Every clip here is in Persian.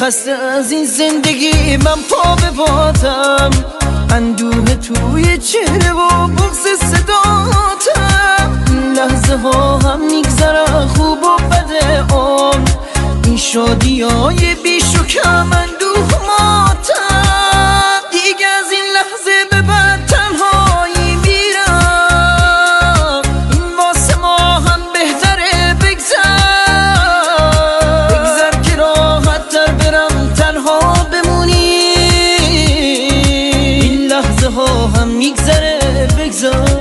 خسته از این زندگی من پا به پاتم، اندوه توی چهره و بغض صداتم. این لحظه ها هم میگذره خوب و بده عمر، این شادی های بیش و کم اندوه ماتم. دیگه از این لحظه به بعد تنهایی میرم، این واسه ما هم بهتره بگذر که راحت تر برم تنها بمونی. این لحظه ها هم میگذره بگذر.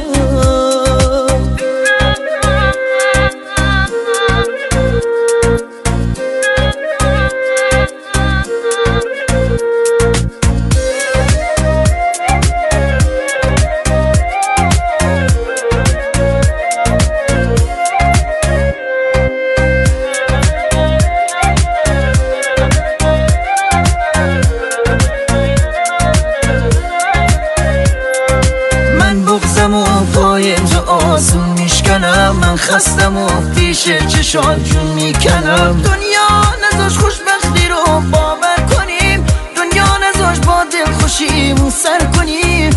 بغضم و پای تو آسون میشکنم، من خستم و پیش چشات جون میکنم. دنیا نذاش خوشبختی رو باور کنیم، دنیا نذاش با دل خوشیمون سر کنیم.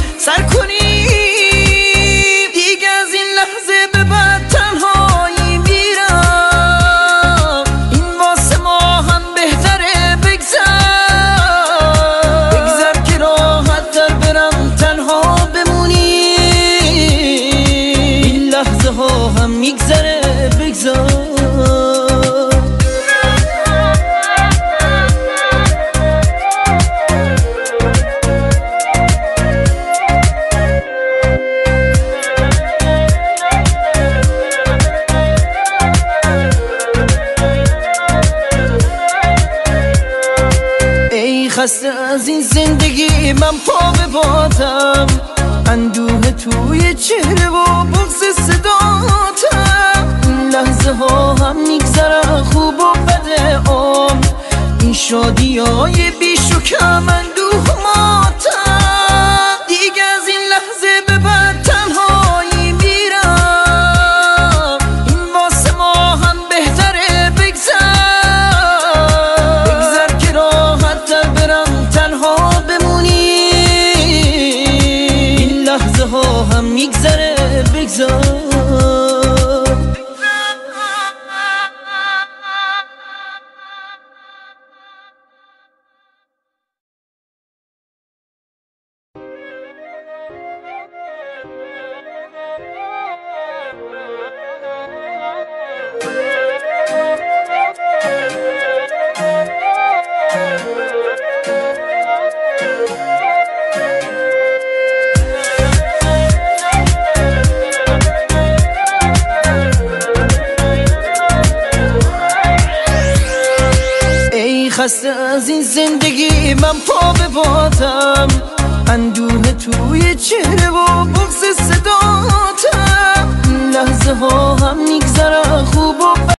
دیگه از این لحظه به بعد تنهایی میرم، این واسه ما هم بهتره بگذر که راحت تر برم تنها بمونی. لحظه ها هم میگذره بگذار. ای خسته از این زندگی من پا به پاتم، اندوه توی چهره و بغض صداتم. این لحظه ها هم میگذره خوب و بده عمر، این شادی های بیش و کم اندوه ماتم. دیگه از این لحظه به بعد تنهایی میرم، این واسه ما هم بهتره بگذر که راحت تر برم تنها بمونی. این لحظه ها هم میگذره بگذار. خسته از این زندگی من پا به پاتم، اندوه توی چهره و بغض صداتم. این لحظه ها هم میگذره خوب و